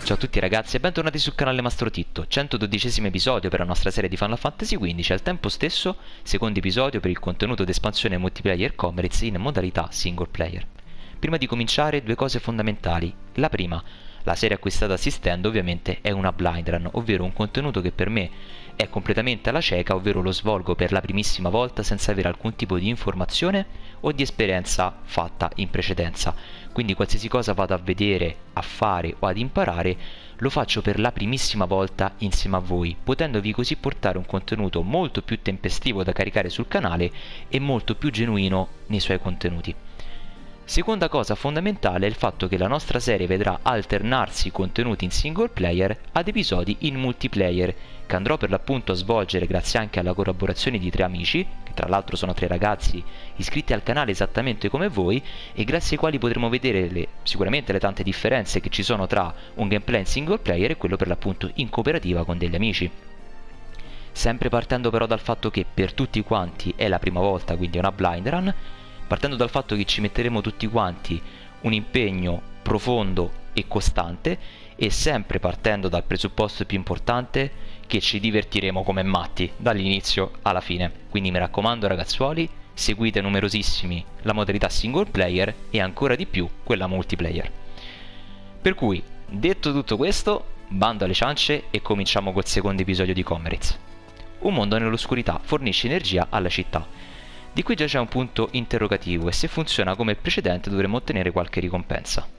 Ciao a tutti ragazzi e bentornati sul canale Mastro Titto, 112esimo episodio per la nostra serie di Final Fantasy XV e al tempo stesso secondo episodio per il contenuto d'espansione multiplayer Comrades in modalità single player. Prima di cominciare due cose fondamentali. La prima, la serie a cui state assistendo ovviamente è una blind run, ovvero un contenuto che per me è completamente alla cieca, ovvero lo svolgo per la primissima volta senza avere alcun tipo di informazione o di esperienza fatta in precedenza. Quindi qualsiasi cosa vado a vedere, a fare o ad imparare lo faccio per la primissima volta insieme a voi, potendovi così portare un contenuto molto più tempestivo da caricare sul canale e molto più genuino nei suoi contenuti. Seconda cosa fondamentale è il fatto che la nostra serie vedrà alternarsi contenuti in single player ad episodi in multiplayer, che andrò per l'appunto a svolgere grazie anche alla collaborazione di tre amici, che tra l'altro sono tre ragazzi iscritti al canale esattamente come voi, e grazie ai quali potremo vedere sicuramente le tante differenze che ci sono tra un gameplay in single player e quello per l'appunto in cooperativa con degli amici. Sempre partendo però dal fatto che per tutti quanti è la prima volta, quindi è una blind run, partendo dal fatto che ci metteremo tutti quanti un impegno profondo e costante e sempre partendo dal presupposto più importante che ci divertiremo come matti dall'inizio alla fine. Quindi mi raccomando ragazzuoli, seguite numerosissimi la modalità single player e ancora di più quella multiplayer. Per cui, detto tutto questo, bando alle ciance e cominciamo col secondo episodio di Comrades. Un mondo nell'oscurità fornisce energia alla città. Di qui già c'è un punto interrogativo e se funziona come il precedente dovremo ottenere qualche ricompensa.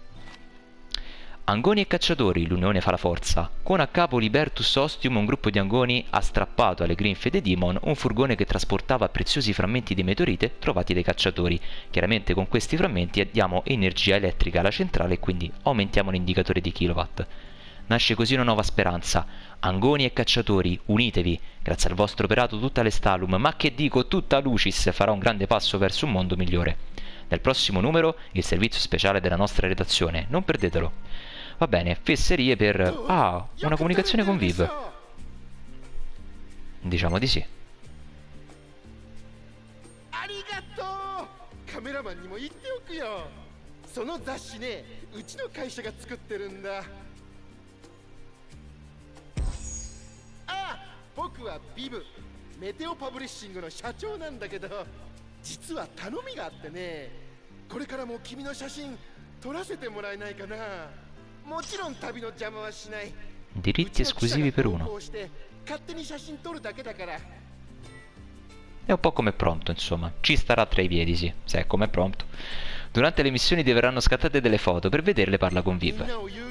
Angoni e cacciatori, l'unione fa la forza. Con a capo Libertus Ostium, un gruppo di angoni ha strappato alle grinfie dei demon un furgone che trasportava preziosi frammenti di meteorite trovati dai cacciatori. Chiaramente con questi frammenti diamo energia elettrica alla centrale e quindi aumentiamo l'indicatore di kilowatt. Nasce così una nuova speranza. Angoni e cacciatori, unitevi. Grazie al vostro operato tutta l'Estalum, ma che dico tutta Lucis, farà un grande passo verso un mondo migliore. Nel prossimo numero il servizio speciale della nostra redazione, non perdetelo. Va bene, fesserie per... Ah, una comunicazione con Viv. Diciamo di sì. Viv, Meteo Publishing の社長なんだけど、実は頼みがあってね。これからも君の写真撮らせてもらえないかな。もちろん旅の邪魔はしない。 Diritti esclusivi per uno. È un po' come Prompto, insomma. Ci starà tra i piedi, sì, se è come Prompto. Durante le missioni ti verranno scattate delle foto, per vederle parla con Viv.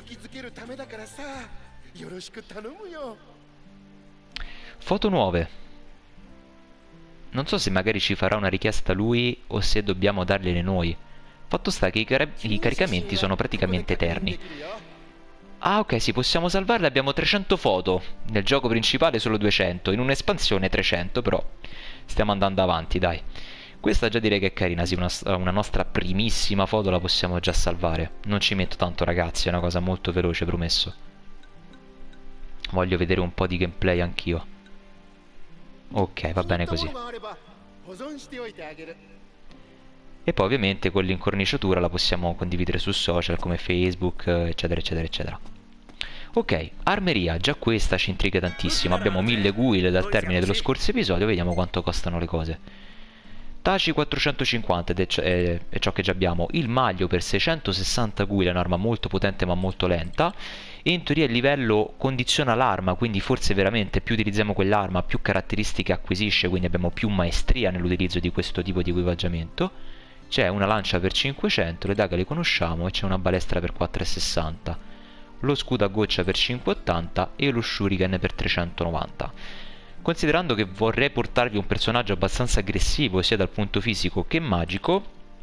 Foto nuove. Non so se magari ci farà una richiesta lui o se dobbiamo dargliele noi. Fatto sta che i caricamenti sono praticamente eterni. Ah ok, sì, possiamo salvarle, abbiamo 300 foto. Nel gioco principale solo 200, in un'espansione 300, però stiamo andando avanti, dai. Questa già direi che è carina, sì, una nostra primissima foto la possiamo già salvare. Non ci metto tanto ragazzi, è una cosa molto veloce, promesso. Voglio vedere un po' di gameplay anch'io. Ok, va bene così. E poi ovviamente con l'incorniciatura la possiamo condividere su social come Facebook, eccetera eccetera eccetera. Ok, armeria, già questa ci intriga tantissimo. Abbiamo 1000 guil dal termine dello scorso episodio, vediamo quanto costano le cose. Taci 450 ed è ciò che già abbiamo. Il maglio per 660 guil, è un'arma molto potente ma molto lenta. E in teoria il livello condiziona l'arma, quindi forse veramente più utilizziamo quell'arma più caratteristiche acquisisce, quindi abbiamo più maestria nell'utilizzo di questo tipo di equipaggiamento. C'è una lancia per 500, le daghe le conosciamo e c'è una balestra per 460. Lo scudo a goccia per 580 e lo shuriken per 390. Considerando che vorrei portarvi un personaggio abbastanza aggressivo sia dal punto fisico che magico,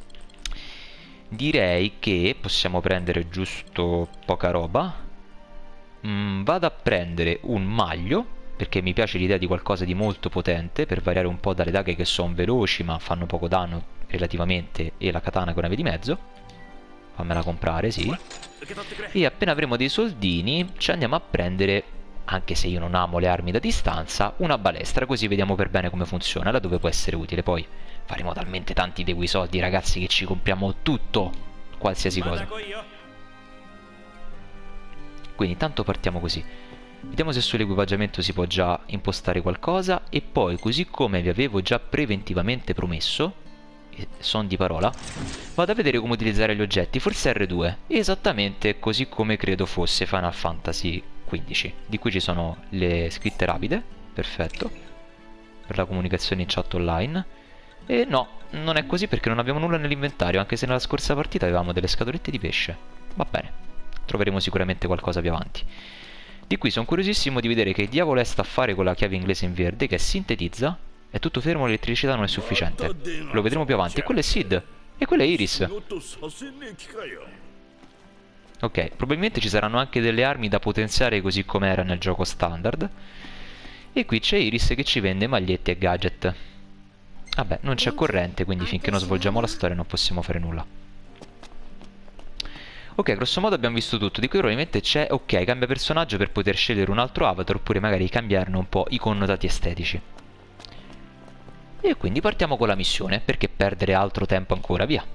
direi che possiamo prendere giusto poca roba. Vado a prendere un maglio perché mi piace l'idea di qualcosa di molto potente per variare un po' dalle daghe che sono veloci ma fanno poco danno relativamente, e la katana con una via di mezzo. Fammela comprare, sì. E appena avremo dei soldini ci andiamo a prendere, anche se io non amo le armi da distanza, una balestra, così vediamo per bene come funziona, da dove può essere utile. Poi faremo talmente tanti di quei soldi ragazzi che ci compriamo tutto, qualsiasi cosa. Quindi tanto partiamo così. Vediamo se sull'equipaggiamento si può già impostare qualcosa e poi, così come vi avevo già preventivamente promesso, son di parola, vado a vedere come utilizzare gli oggetti, forse R2, esattamente così come credo fosse Final Fantasy XV, di cui ci sono le scritte rapide, perfetto, per la comunicazione in chat online. E no, non è così perché non abbiamo nulla nell'inventario, anche se nella scorsa partita avevamo delle scatolette di pesce. Va bene, troveremo sicuramente qualcosa più avanti. Di qui sono curiosissimo di vedere che diavolo è sta a fare con la chiave inglese in verde, che sintetizza. È tutto fermo, l'elettricità non è sufficiente. Lo vedremo più avanti. E quello è Sid. E quello è Iris. Ok, probabilmente ci saranno anche delle armi da potenziare così come era nel gioco standard. E qui c'è Iris che ci vende magliette e gadget. Vabbè, non c'è corrente, quindi finché non svolgiamo la storia non possiamo fare nulla. Ok, grosso modo abbiamo visto tutto. Di qui probabilmente c'è, ok, cambia personaggio per poter scegliere un altro avatar oppure magari cambiarne un po' i connotati estetici. E quindi partiamo con la missione, perché perdere altro tempo ancora, via.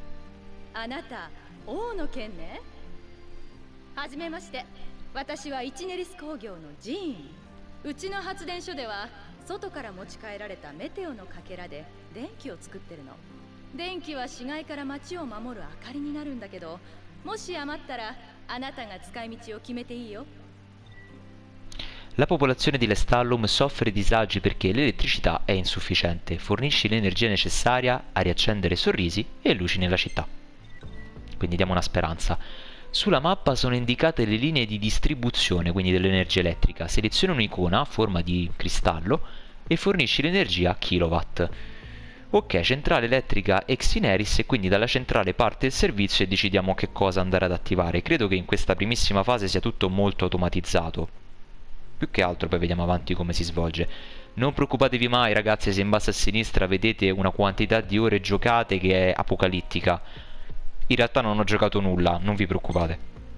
外から持ち帰られたメテオのかけらで電気を作ってるの。電気は市街から街を守る明かりになるんだけど、もし余ったらあなたが使い道を決めていいよ。 La popolazione di Lestallum soffre disagi perché l'elettricità è insufficiente. Fornisci l'energia necessaria a riaccendere sorrisi e luci nella città. Quindi diamo una speranza. Sulla mappa sono indicate le linee di distribuzione, quindi dell'energia elettrica. Seleziona un'icona a forma di cristallo e fornisci l'energia a kilowatt. Ok, centrale elettrica Excineris, e quindi dalla centrale parte il servizio e decidiamo che cosa andare ad attivare. Credo che in questa primissima fase sia tutto molto automatizzato. Più che altro poi vediamo avanti come si svolge. Non preoccupatevi mai ragazzi se in basso a sinistra vedete una quantità di ore giocate che è apocalittica. In realtà non ho giocato nulla, non vi preoccupate.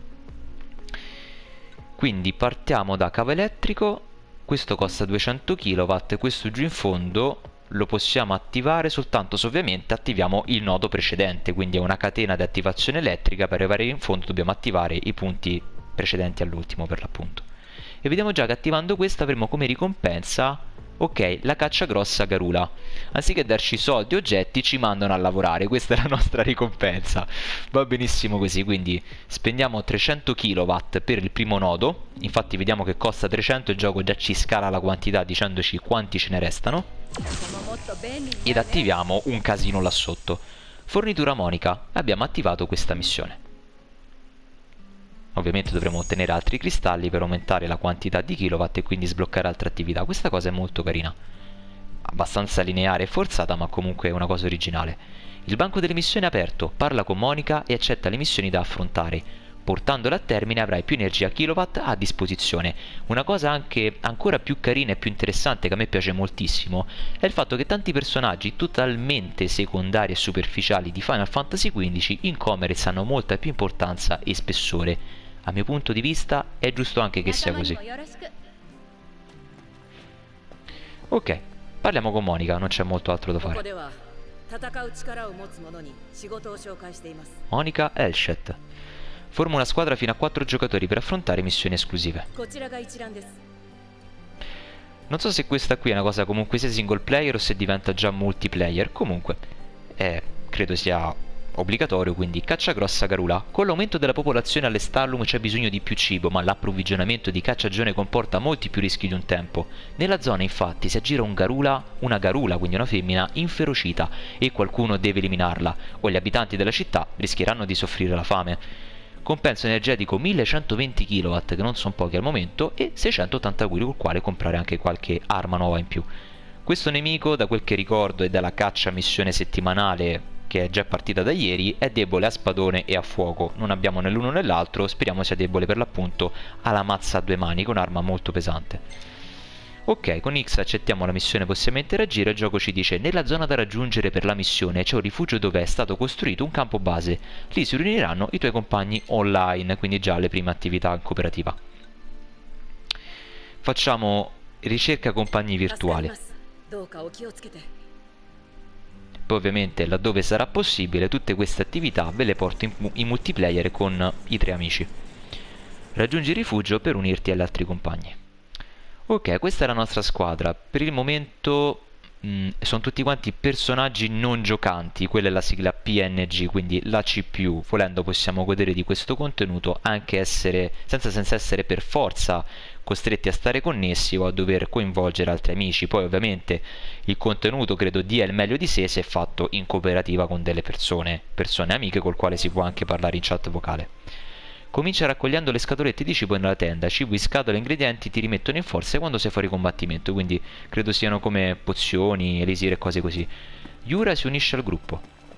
Quindi partiamo da cavo elettrico. Questo costa 200 kW, questo giù in fondo lo possiamo attivare soltanto se ovviamente attiviamo il nodo precedente, quindi è una catena di attivazione elettrica. Per arrivare in fondo dobbiamo attivare i punti precedenti all'ultimo per l'appunto. E vediamo già che attivando questa avremo come ricompensa, ok, la caccia grossa Garula. Anziché darci soldi e oggetti ci mandano a lavorare, questa è la nostra ricompensa. Va benissimo così, quindi spendiamo 300 kW per il primo nodo. Infatti vediamo che costa 300, il gioco già ci scala la quantità dicendoci quanti ce ne restano. Ed attiviamo un casino là sotto. Fornitura Monica, abbiamo attivato questa missione. Ovviamente dovremo ottenere altri cristalli per aumentare la quantità di kilowatt e quindi sbloccare altre attività. Questa cosa è molto carina, abbastanza lineare e forzata, ma comunque è una cosa originale. Il banco delle missioni è aperto, parla con Monica e accetta le missioni da affrontare. Portandole a termine avrai più energia kilowatt a disposizione. Una cosa anche ancora più carina e più interessante che a me piace moltissimo è il fatto che tanti personaggi totalmente secondari e superficiali di Final Fantasy XV in Commerce hanno molta più importanza e spessore. A mio punto di vista è giusto anche che sia così. Ok, parliamo con Monica, non c'è molto altro da fare. Monica Elshett. Forma una squadra fino a 4 giocatori per affrontare missioni esclusive. Non so se questa qui è una cosa comunque sia single player o se diventa già multiplayer. Comunque, credo sia obbligatorio, quindi caccia grossa Garula. Con l'aumento della popolazione all'Estallum c'è bisogno di più cibo, ma l'approvvigionamento di cacciagione comporta molti più rischi di un tempo. Nella zona infatti si aggira una garula, quindi una femmina, inferocita e qualcuno deve eliminarla, o gli abitanti della città rischieranno di soffrire la fame. Compenso energetico 1120 kW, che non sono pochi al momento, e 680 euro col quale comprare anche qualche arma nuova in più. Questo nemico, da quel che ricordo e dalla caccia missione settimanale che è già partita da ieri, è debole a spadone e a fuoco. Non abbiamo né l'uno né l'altro, speriamo sia debole per l'appunto alla mazza a due mani, che è un'arma molto pesante. Ok, con X accettiamo la missione, possiamo interagire. Il gioco ci dice: nella zona da raggiungere per la missione c'è un rifugio dove è stato costruito un campo base. Lì si riuniranno i tuoi compagni online, quindi già le prime attività in cooperativa. Facciamo ricerca compagni virtuale. Poi ovviamente laddove sarà possibile tutte queste attività ve le porto in multiplayer con i 3 amici. Raggiungi il rifugio per unirti agli altri compagni. Ok, questa è la nostra squadra. Per il momento sono tutti quanti personaggi non giocanti. Quella è la sigla PNG, quindi la CPU. Volendo possiamo godere di questo contenuto anche senza essere per forza costretti a stare connessi o a dover coinvolgere altri amici. Poi ovviamente il contenuto credo dia il meglio di sé se fatto in cooperativa con delle persone amiche col quale si può anche parlare in chat vocale. Comincia raccogliendo le scatolette di cibo nella tenda. Cibo in scatola e ingredienti ti rimettono in forza quando sei fuori combattimento, quindi credo siano come pozioni, elisir e cose così. Yura si unisce al gruppo.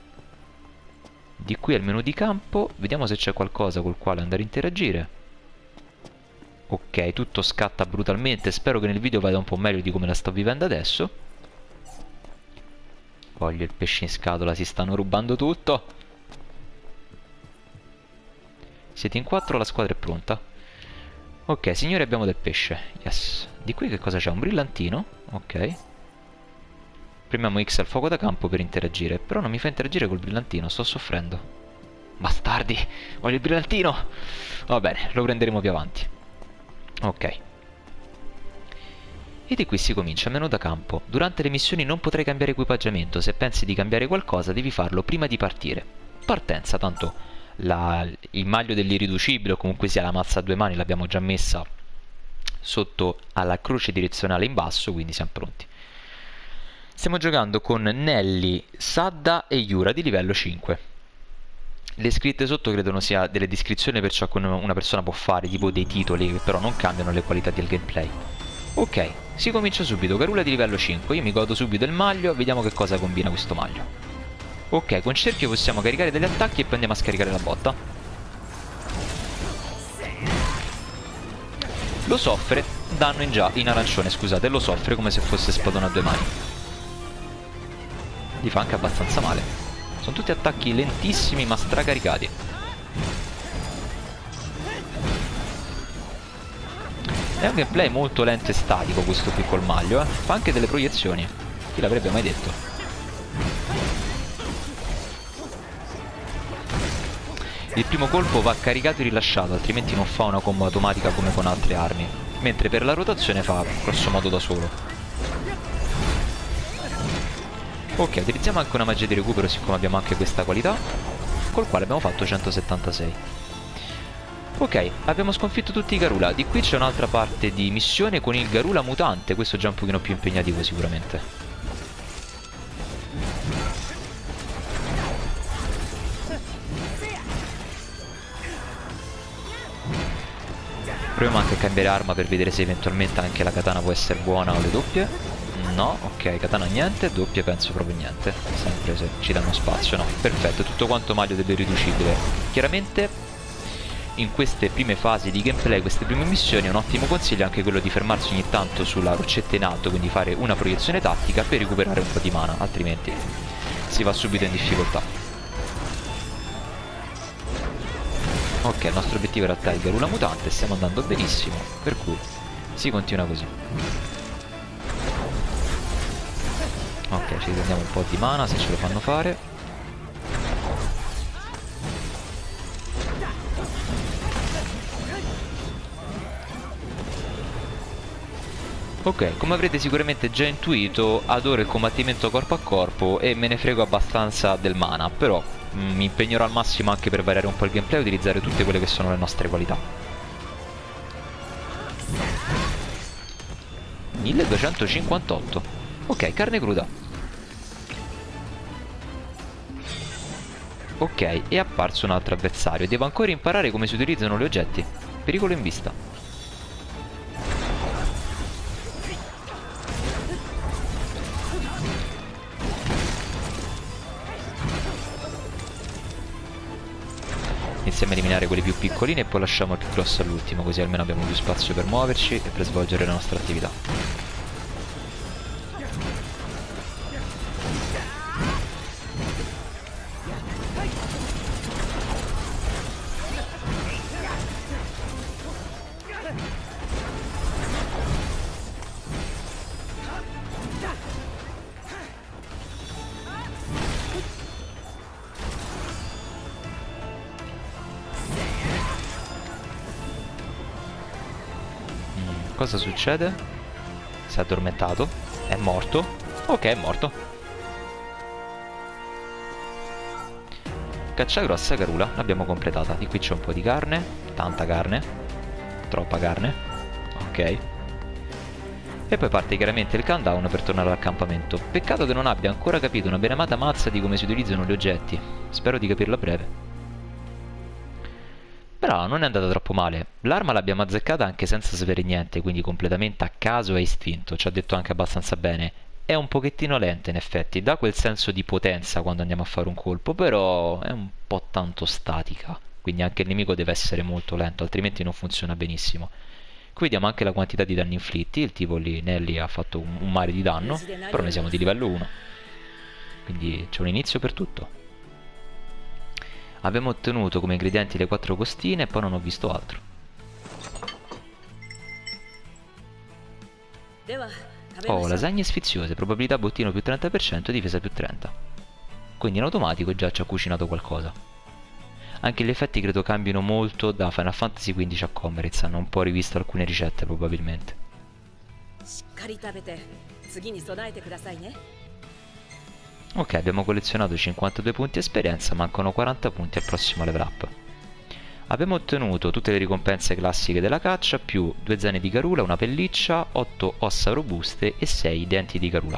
Di qui al menu di campo, vediamo se c'è qualcosa col quale andare a interagire. Ok, tutto scatta brutalmente, spero che nel video vada un po' meglio di come la sto vivendo adesso. Voglio il pesce in scatola, si stanno rubando tutto. Siete in 4, la squadra è pronta. Ok, signori, abbiamo del pesce. Yes. Di qui che cosa c'è? Un brillantino. Ok. Premiamo X al fuoco da campo per interagire. Però non mi fa interagire col brillantino, sto soffrendo. Bastardi, voglio il brillantino. Va bene, lo prenderemo più avanti. Ok. E di qui si comincia, menu da campo. Durante le missioni non potrai cambiare equipaggiamento. Se pensi di cambiare qualcosa devi farlo prima di partire. Partenza, tanto il maglio dell'irriducibile o comunque sia la mazza a 2 mani l'abbiamo già messa sotto alla croce direzionale in basso, quindi siamo pronti. Stiamo giocando con Nelly, Sadda e Yura di livello 5. Le scritte sotto credono sia delle descrizioni per ciò che una persona può fare, tipo dei titoli che però non cambiano le qualità del gameplay. Ok, si comincia subito, Garula di livello 5, io mi godo subito il maglio, vediamo che cosa combina questo maglio. Ok, con cerchio possiamo caricare degli attacchi e poi andiamo a scaricare la botta. Lo soffre, danno in arancione, scusate, lo soffre come se fosse spadone a 2 mani. Gli fa anche abbastanza male. Sono tutti attacchi lentissimi ma stracaricati. È un gameplay molto lento e statico questo qui col maglio, eh. Fa anche delle proiezioni. Chi l'avrebbe mai detto? Il primo colpo va caricato e rilasciato, altrimenti non fa una combo automatica come con altre armi, mentre per la rotazione fa grosso modo da solo. Ok, utilizziamo anche una magia di recupero siccome abbiamo anche questa qualità, col quale abbiamo fatto 176. Ok, abbiamo sconfitto tutti i Garula. Di qui c'è un'altra parte di missione con il Garula mutante, questo è già un pochino più impegnativo sicuramente. Proviamo anche a cambiare arma per vedere se eventualmente anche la katana può essere buona o le doppie. No, ok, katana niente, doppie penso proprio niente. Sempre se ci danno spazio, no. Perfetto, tutto quanto maglio dell'irriducibile. Chiaramente in queste prime fasi di gameplay, queste prime missioni, un ottimo consiglio è anche quello di fermarsi ogni tanto sulla roccetta in alto, quindi fare una proiezione tattica per recuperare un po' di mana, altrimenti si va subito in difficoltà. Ok, il nostro obiettivo era il Garula mutante, stiamo andando benissimo, per cui si continua così. Ok, ci riprendiamo un po' di mana se ce lo fanno fare. Ok, come avrete sicuramente già intuito, adoro il combattimento corpo a corpo e me ne frego abbastanza del mana, però mi impegnerò al massimo anche per variare un po' il gameplay e utilizzare tutte quelle che sono le nostre qualità. 1258. Ok, carne cruda. Ok, è apparso un altro avversario. Devo ancora imparare come si utilizzano gli oggetti. Pericolo in vista. Iniziamo a eliminare quelli più piccolini e poi lasciamo il più grosso all'ultimo, così almeno abbiamo più spazio per muoverci e per svolgere la nostra attività. Cosa succede? Si è addormentato. È morto. Ok, è morto. Caccia grossa Garula, l'abbiamo completata. Di qui c'è un po' di carne. Tanta carne. Troppa carne. Ok. E poi parte chiaramente il countdown per tornare all'accampamento. Peccato che non abbia ancora capito una benemata mazza di come si utilizzano gli oggetti. Spero di capirlo a breve. Però non è andata troppo male. L'arma l'abbiamo azzeccata anche senza sapere niente, quindi completamente a caso e istinto. Ci ha detto anche abbastanza bene. È un pochettino lenta in effetti, dà quel senso di potenza quando andiamo a fare un colpo, però è un po' tanto statica. Quindi anche il nemico deve essere molto lento, altrimenti non funziona benissimo. Qui vediamo anche la quantità di danni inflitti. Il tipo lì, Nelly, ha fatto un mare di danno, però noi siamo di livello 1. Quindi c'è un inizio per tutto. Abbiamo ottenuto come ingredienti le 4 costine e poi non ho visto altro. Oh, lasagne sfiziose, probabilità bottino più 30%, difesa più 30%. Quindi in automatico già ci ha cucinato qualcosa. Anche gli effetti credo cambino molto da Final Fantasy XV a Commerce, hanno un po' rivisto alcune ricette probabilmente. Ok, abbiamo collezionato 52 punti esperienza, mancano 40 punti al prossimo level up. Abbiamo ottenuto tutte le ricompense classiche della caccia, più 2 zane di Garula, una pelliccia, 8 ossa robuste e 6 denti di Garula.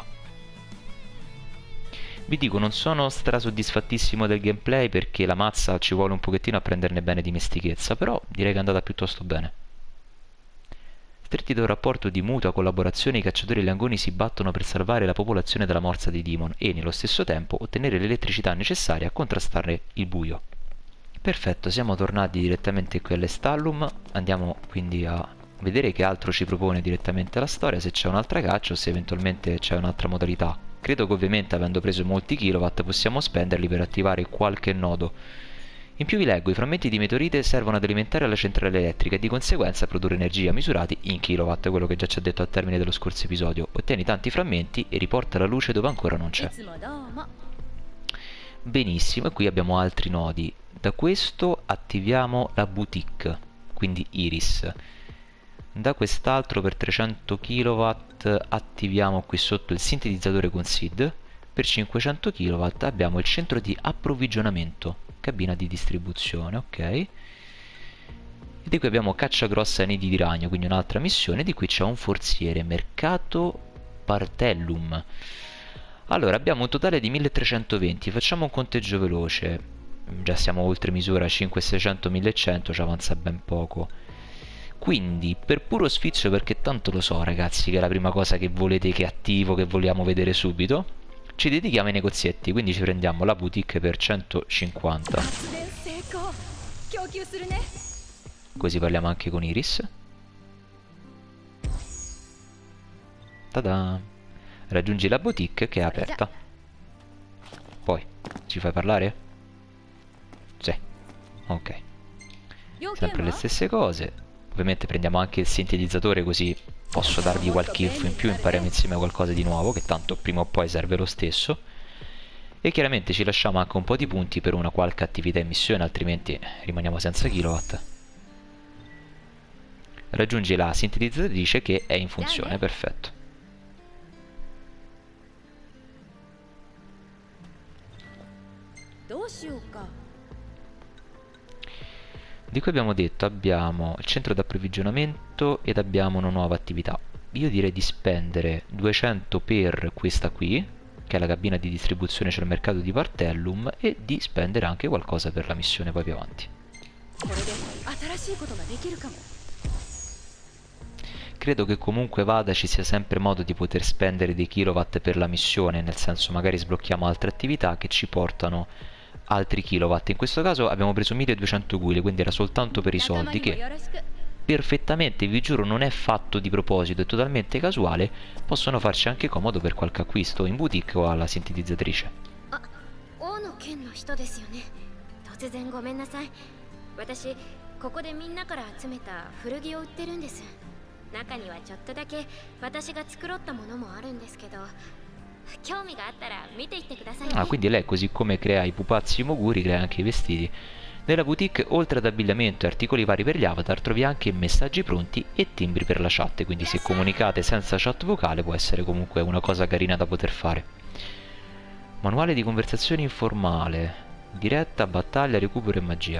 Vi dico, non sono strasoddisfattissimo del gameplay perché la mazza ci vuole un pochettino a prenderne bene dimestichezza, però direi che è andata piuttosto bene. Stretti da un rapporto di mutua collaborazione, i cacciatori langoni si battono per salvare la popolazione dalla morsa dei demon e, nello stesso tempo, ottenere l'elettricità necessaria a contrastare il buio. Perfetto, siamo tornati direttamente qui all'Estallum. Andiamo quindi a vedere che altro ci propone direttamente la storia, se c'è un'altra caccia o se eventualmente c'è un'altra modalità. Credo che ovviamente, avendo preso molti kilowatt, possiamo spenderli per attivare qualche nodo. In più vi leggo, i frammenti di meteorite servono ad alimentare la centrale elettrica e di conseguenza a produrre energia misurati in kilowatt, quello che già ci ha detto al termine dello scorso episodio. Ottieni tanti frammenti e riporta la luce dove ancora non c'è. Benissimo, e qui abbiamo altri nodi. Da questo attiviamo la boutique, quindi Iris. Da quest'altro per 300 kW attiviamo qui sotto il sintetizzatore con SID. Per 500 kW abbiamo il centro di approvvigionamento, cabina di distribuzione, ok. E di qui abbiamo caccia grossa ai nidi di ragno, quindi un'altra missione. Di qui c'è un forziere, mercato Partellum. Allora, abbiamo un totale di 1320, facciamo un conteggio veloce. Già siamo oltre misura, 5600, 1100, ci avanza ben poco. Quindi, per puro sfizio, perché tanto lo so ragazzi che è la prima cosa che volete che attivo, che vogliamo vedere subito, ci dedichiamo ai negozietti, quindi ci prendiamo la boutique per 150. Così parliamo anche con Iris. Tada! Raggiungi la boutique che è aperta. Poi, ci fai parlare? Sì. Ok. Sempre le stesse cose. Ovviamente prendiamo anche il sintetizzatore così posso darvi qualche info in più, impariamo insieme qualcosa di nuovo, che tanto prima o poi serve lo stesso. E chiaramente ci lasciamo anche un po' di punti per una qualche attività in missione, altrimenti rimaniamo senza kilowatt. Raggiungi la sintetizzatrice che è in funzione, perfetto. Di cui abbiamo detto abbiamo il centro d'approvvigionamento ed abbiamo una nuova attività. Io direi di spendere 200 per questa qui, che è la cabina di distribuzione, c'è il mercato di Partellum, e di spendere anche qualcosa per la missione poi più avanti. Credo che comunque vada ci sia sempre modo di poter spendere dei kilowatt per la missione, nel senso magari sblocchiamo altre attività che ci portano altri kilowatt. In questo caso abbiamo preso 1200 guili, quindi era soltanto per i soldi, che perfettamente, vi giuro, non è fatto di proposito, è totalmente casuale. Possono farci anche comodo per qualche acquisto in boutique o alla sintetizzatrice. Ah, quindi lei, così come crea i pupazzi Moguri, crea anche i vestiti. Nella boutique, oltre ad abbigliamento e articoli vari per gli avatar, trovi anche messaggi pronti e timbri per la chat, quindi se comunicate senza chat vocale può essere comunque una cosa carina da poter fare. Manuale di conversazione informale, diretta, battaglia, recupero e magia.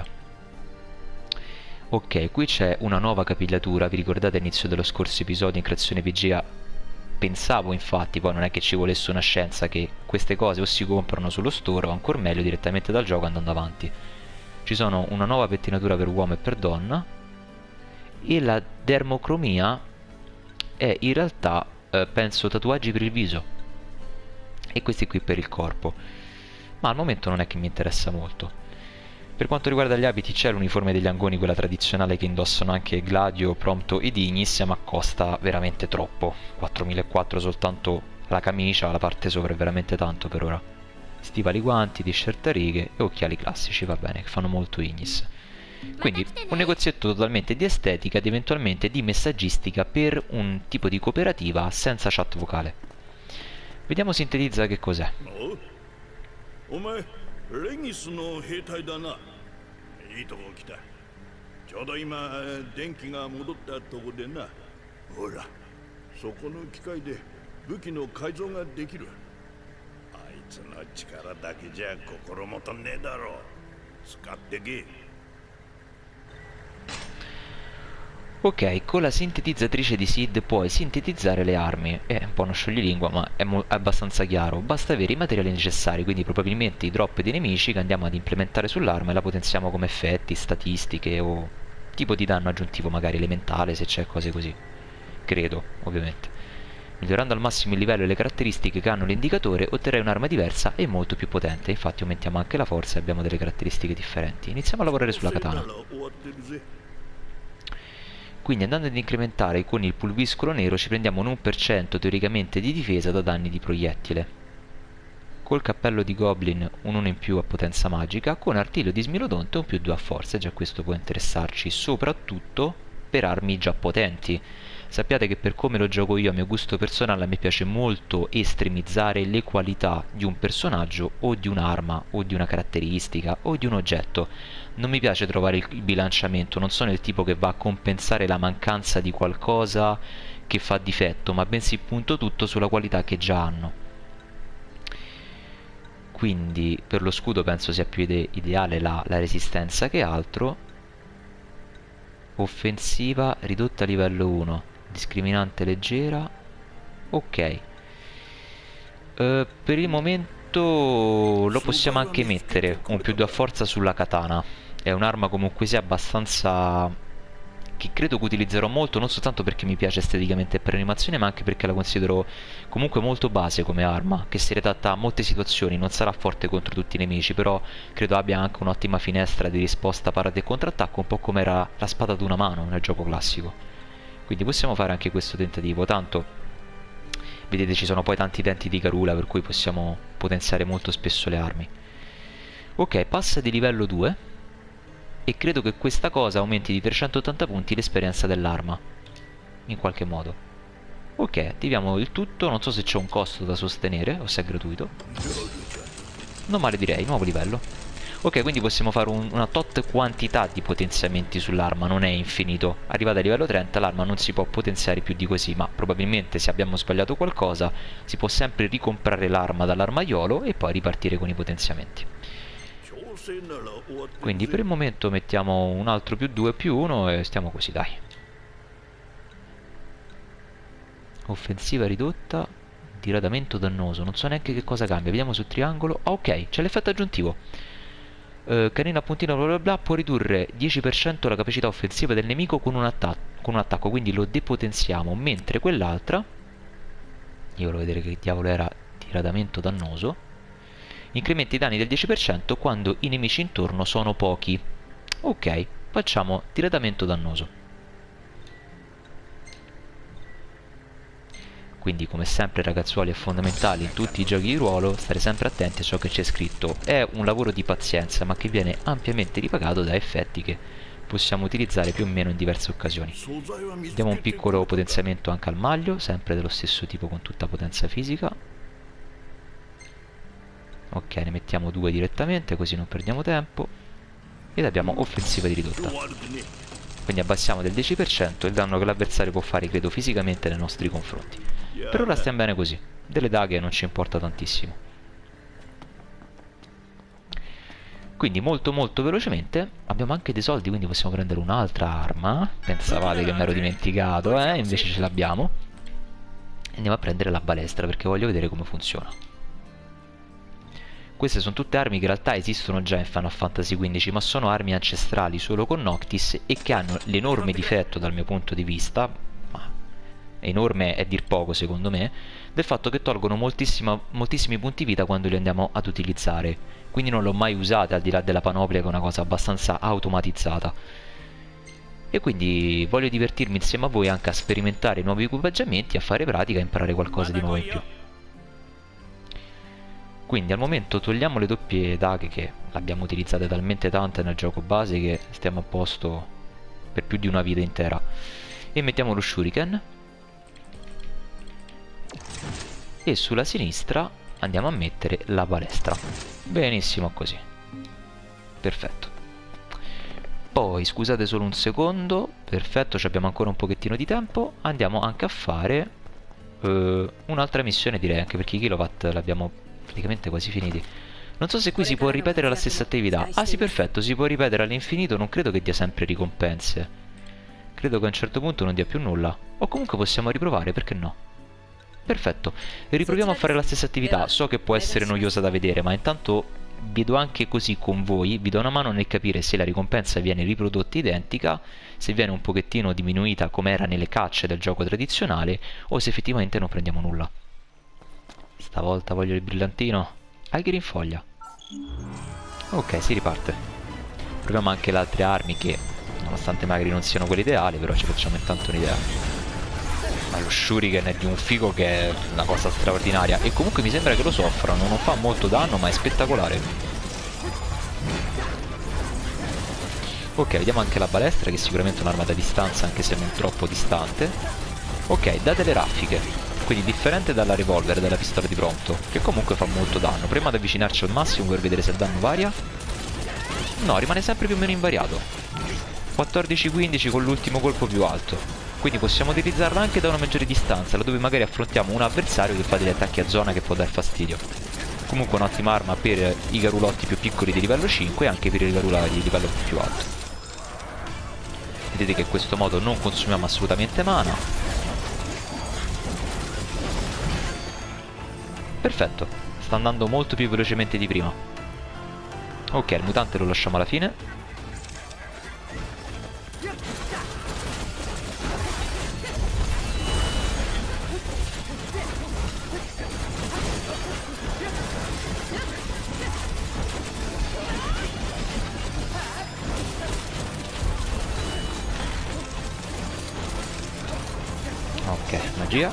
Ok, qui c'è una nuova capigliatura, vi ricordate all'inizio dello scorso episodio in creazione PGA? Pensavo infatti, poi non è che ci volesse una scienza, che queste cose o si comprano sullo store o ancora meglio direttamente dal gioco andando avanti. Ci sono una nuova pettinatura per uomo e per donna e la dermocromia è in realtà, penso, tatuaggi per il viso e questi qui per il corpo, ma al momento non è che mi interessa molto. Per quanto riguarda gli abiti c'è l'uniforme degli Angoni, quella tradizionale che indossano anche Gladio, Prompto ed Ignis, ma costa veramente troppo, 4.400 soltanto la camicia, la parte sopra è veramente tanto per ora. Stivali, guanti, t-shirt a righe e occhiali classici, va bene, che fanno molto Ignis. Quindi un negozietto totalmente di estetica ed eventualmente di messaggistica per un tipo di cooperativa senza chat vocale. Vediamo sintetizza che cos'è. Ok, con la sintetizzatrice di SID puoi sintetizzare le armi. È un po' uno scioglilingua, ma è abbastanza chiaro. Basta avere i materiali necessari, quindi probabilmente i drop dei nemici che andiamo ad implementare sull'arma e la potenziamo come effetti, statistiche o tipo di danno aggiuntivo magari elementale, se c'è cose così. Credo, ovviamente. Migliorando al massimo il livello e le caratteristiche che hanno l'indicatore, otterrai un'arma diversa e molto più potente. Infatti aumentiamo anche la forza e abbiamo delle caratteristiche differenti. Iniziamo a lavorare sulla katana. Quindi andando ad incrementare con il pulviscolo nero ci prendiamo un 1% teoricamente di difesa da danni di proiettile. Col cappello di Goblin un 1 in più a potenza magica, con artiglio di Smilodonte un più 2 a forza, già questo può interessarci soprattutto per armi già potenti. Sappiate che per come lo gioco io a mio gusto personale a me piace molto estremizzare le qualità di un personaggio o di un'arma o di una caratteristica o di un oggetto. Non mi piace trovare il bilanciamento, non sono il tipo che va a compensare la mancanza di qualcosa che fa difetto, ma bensì punto tutto sulla qualità che già hanno. Quindi per lo scudo penso sia più ideale la resistenza che altro. Offensiva ridotta a livello 1, discriminante leggera, ok. Per il momento lo possiamo anche mettere un più 2 a forza sulla katana. È un'arma comunque sia abbastanza, che credo che utilizzerò molto, non soltanto perché mi piace esteticamente per animazione, ma anche perché la considero comunque molto base come arma, che si adatta a molte situazioni. Non sarà forte contro tutti i nemici, però credo abbia anche un'ottima finestra di risposta parata e contrattacco, un po' come era la spada ad una mano nel gioco classico. Quindi possiamo fare anche questo tentativo, tanto vedete ci sono poi tanti denti di Garula, per cui possiamo potenziare molto spesso le armi. Ok, passa di livello 2 e credo che questa cosa aumenti di 380 punti l'esperienza dell'arma, in qualche modo. Ok, attiviamo il tutto, non so se c'è un costo da sostenere o se è gratuito. Non male direi, nuovo livello. Ok, quindi possiamo fare una tot quantità di potenziamenti sull'arma, non è infinito. Arrivata a livello 30 l'arma non si può potenziare più di così, ma probabilmente se abbiamo sbagliato qualcosa si può sempre ricomprare l'arma dall'armaiolo e poi ripartire con i potenziamenti. Quindi per il momento mettiamo un altro più 2 più 1 e stiamo così, dai. Offensiva ridotta, diradamento dannoso, non so neanche che cosa cambia, vediamo sul triangolo. Ah, ok, c'è l'effetto aggiuntivo. Canina a puntino bla bla bla può ridurre 10% la capacità offensiva del nemico con un attacco, quindi lo depotenziamo, mentre quell'altra, io volevo vedere che diavolo era diradamento dannoso, incrementa i danni del 10% quando i nemici intorno sono pochi. Ok, facciamo diradamento dannoso. Quindi come sempre ragazzuoli è fondamentale in tutti i giochi di ruolo stare sempre attenti a ciò che c'è scritto. È un lavoro di pazienza ma che viene ampiamente ripagato da effetti che possiamo utilizzare più o meno in diverse occasioni. Diamo un piccolo potenziamento anche al maglio, sempre dello stesso tipo con tutta potenza fisica. Ok, ne mettiamo 2 direttamente così non perdiamo tempo. ed abbiamo offensiva di ridotta. Quindi abbassiamo del 10% il danno che l'avversario può fare, credo, fisicamente nei nostri confronti. Per ora stiamo bene così, delle daghe non ci importa tantissimo. Quindi molto velocemente abbiamo anche dei soldi, quindi possiamo prendere un'altra arma. Pensavate che mi ero dimenticato, invece ce l'abbiamo. Andiamo a prendere la balestra perché voglio vedere come funziona. Queste sono tutte armi che in realtà esistono già in Final Fantasy XV, ma sono armi ancestrali solo con Noctis e che hanno l'enorme difetto dal mio punto di vista, ma enorme è dir poco secondo me, del fatto che tolgono moltissimi punti vita quando li andiamo ad utilizzare. Quindi non l'ho mai usata al di là della panoplia, che è una cosa abbastanza automatizzata. E quindi voglio divertirmi insieme a voi anche a sperimentare nuovi equipaggiamenti, a fare pratica e imparare qualcosa di nuovo in più. Quindi al momento togliamo le doppie daghe, che l'abbiamo utilizzate talmente tante nel gioco base che stiamo a posto per più di una vita intera. E mettiamo lo shuriken. E sulla sinistra andiamo a mettere la balestra. Benissimo così. Perfetto. Poi scusate solo un secondo. Perfetto, abbiamo ancora un pochettino di tempo. Andiamo anche a fare un'altra missione, direi, anche perché i kilowatt l'abbiamo praticamente quasi finiti. Non so se qui si può ripetere la stessa attività. Ah sì, perfetto, si può ripetere all'infinito. Non credo che dia sempre ricompense. Credo che a un certo punto non dia più nulla. O comunque possiamo riprovare, perché no? Perfetto, riproviamo a fare la stessa attività. So che può essere noiosa da vedere, ma intanto vedo anche così con voi, vi do una mano nel capire se la ricompensa viene riprodotta identica, se viene un pochettino diminuita come era nelle cacce del gioco tradizionale, o se effettivamente non prendiamo nulla. Stavolta voglio il brillantino. Algheri in foglia. Ok, si riparte. Proviamo anche le altre armi che, nonostante magari non siano quelle ideali, però ci facciamo intanto un'idea. Ma lo shuriken è di un figo che è una cosa straordinaria. E comunque mi sembra che lo soffrano. Non fa molto danno, ma è spettacolare. Ok, vediamo anche la balestra, che è sicuramente un'arma da distanza, anche se non troppo distante. Ok, dà delle raffiche, quindi differente dalla revolver, dalla pistola di pronto, che comunque fa molto danno. Proviamo ad avvicinarci al massimo per vedere se il danno varia. No, rimane sempre più o meno invariato. 14-15 con l'ultimo colpo più alto. Quindi possiamo utilizzarla anche da una maggiore distanza, laddove magari affrontiamo un avversario che fa degli attacchi a zona che può dar fastidio. Comunque un'ottima arma per i garulotti più piccoli di livello 5 e anche per i garulati di livello più alto. Vedete che in questo modo non consumiamo assolutamente mana. Perfetto, sta andando molto più velocemente di prima. Ok, il mutante lo lasciamo alla fine. Ok, magia.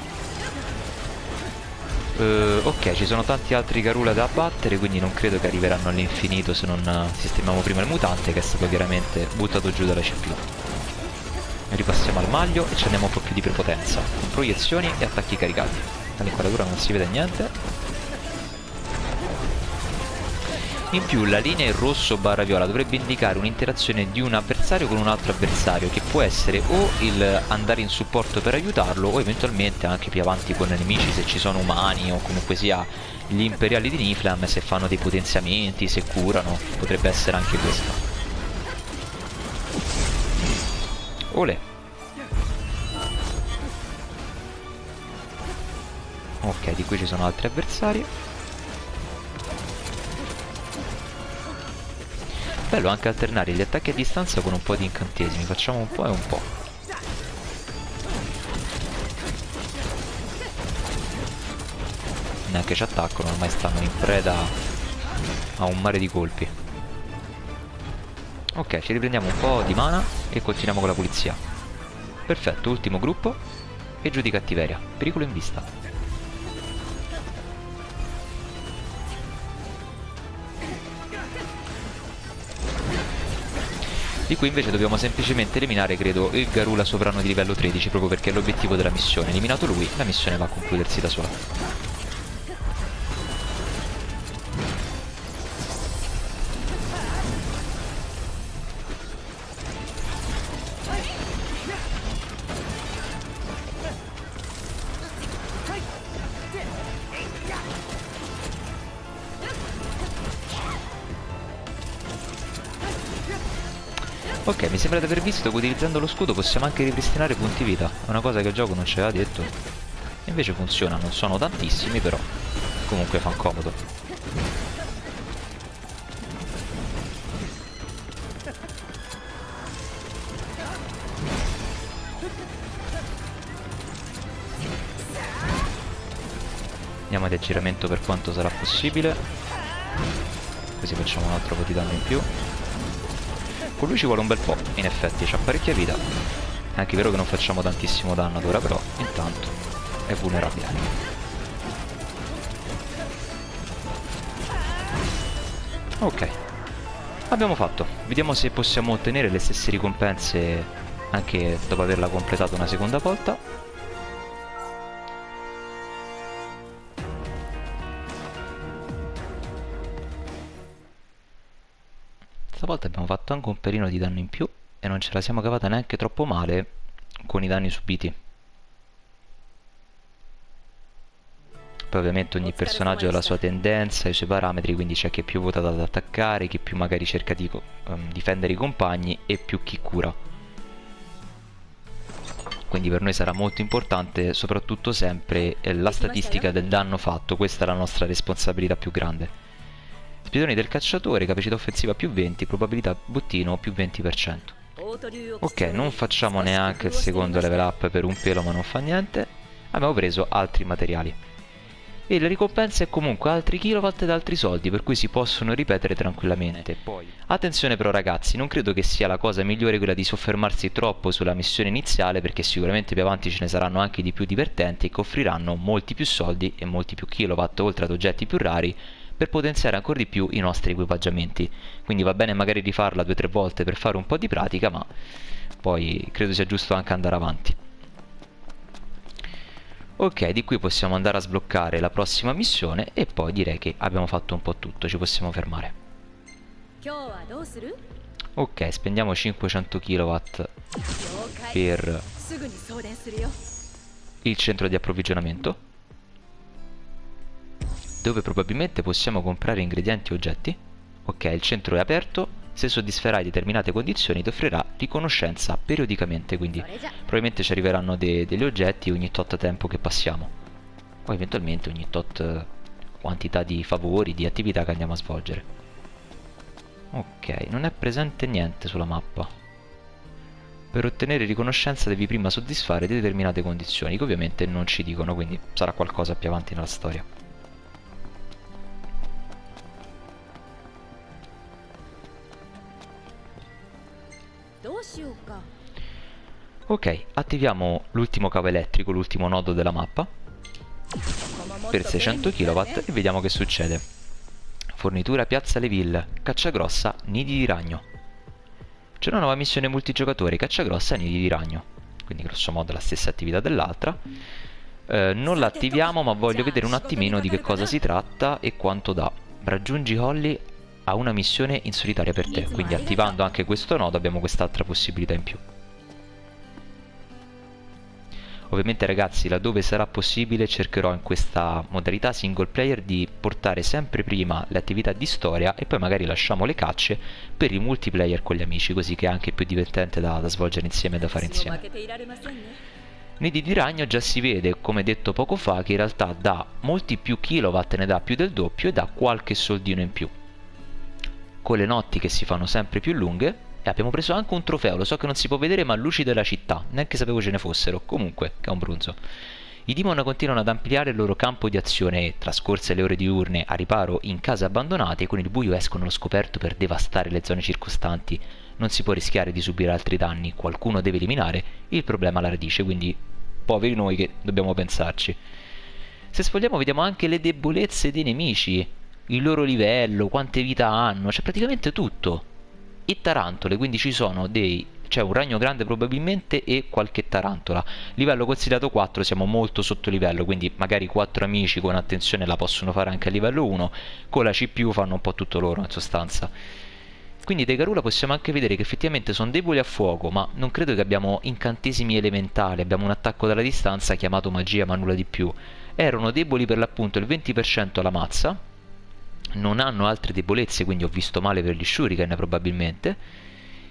Ok, ci sono tanti altri Garula da abbattere, quindi non credo che arriveranno all'infinito se non sistemiamo prima il mutante, che è stato chiaramente buttato giù dalla CPU. Ripassiamo al maglio e ci andiamo un po' più di prepotenza, con proiezioni e attacchi caricati. All'inquadratura non si vede niente. In più la linea in rosso barra viola dovrebbe indicare un'interazione di un avversario con un altro avversario, che può essere o il andare in supporto per aiutarlo, o eventualmente anche più avanti con nemici se ci sono umani, o comunque sia gli imperiali di Niflheim se fanno dei potenziamenti, se curano, potrebbe essere anche questo. Olè. Ok, di qui ci sono altri avversari. Bello anche alternare gli attacchi a distanza con un po' di incantesimi. Facciamo un po' e un po'. Neanche ci attaccano, ormai stanno in preda a un mare di colpi. Ok, ci riprendiamo un po' di mana e continuiamo con la pulizia. Perfetto, ultimo gruppo e giù di cattiveria. Pericolo in vista. Di qui invece dobbiamo semplicemente eliminare, credo, il Garula sovrano di livello 13, proprio perché è l'obiettivo della missione. Eliminato lui, la missione va a concludersi da sola. Ok, mi sembra di aver visto che utilizzando lo scudo possiamo anche ripristinare punti vita. È una cosa che il gioco non ci aveva detto. Invece funziona, non sono tantissimi però comunque fa comodo. Andiamo ad aggiramento per quanto sarà possibile. Così facciamo un altro po' di danno in più. Con lui ci vuole un bel po', in effetti, c'ha parecchia vita. È anche vero che non facciamo tantissimo danno ad ora, però intanto è vulnerabile. Ok, abbiamo fatto. Vediamo se possiamo ottenere le stesse ricompense anche dopo averla completato una seconda volta. Stavolta abbiamo fatto anche un pelino di danno in più e non ce la siamo cavata neanche troppo male con i danni subiti. Poi ovviamente ogni personaggio ha la sua tendenza, i suoi parametri, quindi c'è chi è più votato ad attaccare, chi più magari cerca di difendere i compagni e più chi cura. Quindi per noi sarà molto importante soprattutto sempre la statistica del danno fatto, questa è la nostra responsabilità più grande. Spiedoni del cacciatore, capacità offensiva più 20, probabilità bottino più 20%. Ok, non facciamo neanche il secondo level up per un pelo, ma non fa niente. Abbiamo preso altri materiali. E la ricompensa è comunque altri kilowatt ed altri soldi, per cui si possono ripetere tranquillamente. Poi, attenzione però ragazzi, non credo che sia la cosa migliore quella di soffermarsi troppo sulla missione iniziale, perché sicuramente più avanti ce ne saranno anche di più divertenti che offriranno molti più soldi e molti più kilowatt, oltre ad oggetti più rari, per potenziare ancora di più i nostri equipaggiamenti. Quindi va bene magari rifarla 2 o 3 volte per fare un po' di pratica, ma poi credo sia giusto anche andare avanti. Ok, di qui possiamo andare a sbloccare la prossima missione e poi direi che abbiamo fatto un po' tutto, ci possiamo fermare. Ok, spendiamo 500 kW per il centro di approvvigionamento, dove probabilmente possiamo comprare ingredienti e oggetti. Ok, il centro è aperto, se soddisferai determinate condizioni ti offrirà riconoscenza periodicamente, quindi probabilmente ci arriveranno degli oggetti ogni tot tempo che passiamo, o eventualmente ogni tot quantità di favori, di attività che andiamo a svolgere. Ok, non è presente niente sulla mappa. Per ottenere riconoscenza devi prima soddisfare determinate condizioni, che ovviamente non ci dicono, quindi sarà qualcosa più avanti nella storia. Ok, attiviamo l'ultimo cavo elettrico, l'ultimo nodo della mappa per 600 kW e vediamo che succede. Fornitura Piazza Leville, caccia grossa, nidi di ragno. C'è una nuova missione multigiocatore, caccia grossa, nidi di ragno. Quindi grosso modo la stessa attività dell'altra. Non la attiviamo, ma voglio vedere un attimino di che cosa si tratta e quanto dà. Raggiungi Holly a una missione in solitaria per te, quindi attivando anche questo nodo abbiamo quest'altra possibilità in più. Ovviamente ragazzi, laddove sarà possibile cercherò in questa modalità single player di portare sempre prima le attività di storia e poi magari lasciamo le cacce per il multiplayer con gli amici, così che è anche più divertente da svolgere insieme e da fare insieme. Nidi di ragno già si vede, come detto poco fa, che in realtà dà molti più kilowatt, ne dà più del doppio e dà qualche soldino in più. Con le notti che si fanno sempre più lunghe. E abbiamo preso anche un trofeo, lo so che non si può vedere, ma luci della città, neanche sapevo ce ne fossero, comunque, che è un bronzo. I demon continuano ad ampliare il loro campo di azione e, trascorse le ore diurne a riparo in case abbandonate, con il buio escono allo scoperto per devastare le zone circostanti. Non si può rischiare di subire altri danni, qualcuno deve eliminare il problema alla radice, quindi poveri noi che dobbiamo pensarci. Se sfogliamo vediamo anche le debolezze dei nemici, il loro livello, quante vita hanno, c'è praticamente tutto. E tarantole, quindi ci sono c'è un ragno grande probabilmente e qualche tarantola. Livello considerato 4, siamo molto sotto livello, quindi magari 4 amici con attenzione la possono fare anche a livello 1, con la CPU fanno un po' tutto loro in sostanza. Quindi dei Garula possiamo anche vedere che effettivamente sono deboli a fuoco, ma non credo che abbiamo incantesimi elementali, abbiamo un attacco dalla distanza chiamato magia ma nulla di più. Erano deboli per l'appunto il 20% alla mazza, non hanno altre debolezze, quindi ho visto male per gli shuriken probabilmente,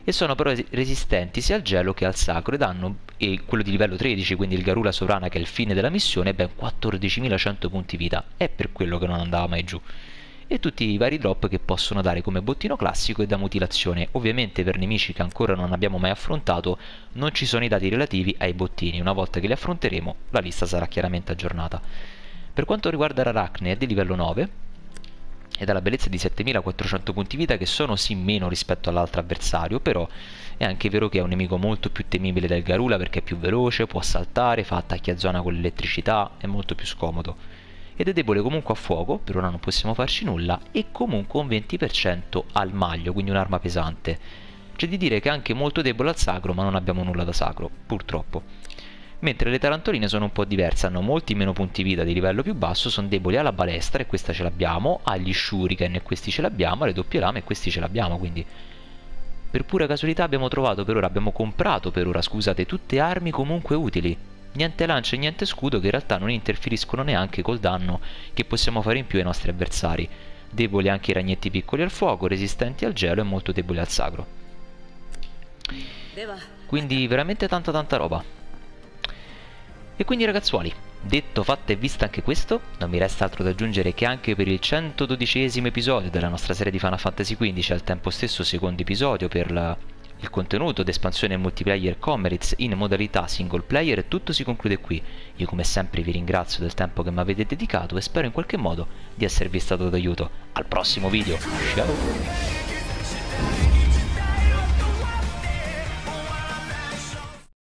e sono però resistenti sia al gelo che al sacro e quello di livello 13, quindi il Garula Sovrana, che è il fine della missione, ben 14.100 punti vita, è per quello che non andava mai giù. E tutti i vari drop che possono dare come bottino classico e da mutilazione. Ovviamente per nemici che ancora non abbiamo mai affrontato non ci sono i dati relativi ai bottini, una volta che li affronteremo la lista sarà chiaramente aggiornata. Per quanto riguarda l'Arachne è di livello 9 ed ha la bellezza di 7.400 punti vita, che sono sì meno rispetto all'altro avversario, però è anche vero che è un nemico molto più temibile del Garula perché è più veloce, può saltare, fa attacchi a zona con l'elettricità, è molto più scomodo. Ed è debole comunque a fuoco, per ora non possiamo farci nulla, e comunque un 20% al maglio, quindi un'arma pesante. C'è di dire che è anche molto debole al sacro, ma non abbiamo nulla da sacro, purtroppo. Mentre le tarantoline sono un po' diverse, hanno molti meno punti vita di livello più basso, sono deboli alla balestra e questa ce l'abbiamo, agli shuriken e questi ce l'abbiamo, alle doppie lame e questi ce l'abbiamo, quindi per pura casualità abbiamo comprato per ora, scusate, tutte armi comunque utili. Niente lancia e niente scudo che in realtà non interferiscono neanche col danno che possiamo fare in più ai nostri avversari. Deboli anche i ragnetti piccoli al fuoco, resistenti al gelo e molto deboli al sacro. Quindi veramente tanta roba. E quindi ragazzuoli, detto, fatto e vista anche questo, non mi resta altro da aggiungere che anche per il 112esimo episodio della nostra serie di Final Fantasy XV, al tempo stesso secondo episodio per il contenuto d'espansione multiplayer Comrades in modalità single player, tutto si conclude qui. Io come sempre vi ringrazio del tempo che mi avete dedicato e spero in qualche modo di esservi stato d'aiuto. Al prossimo video, ciao!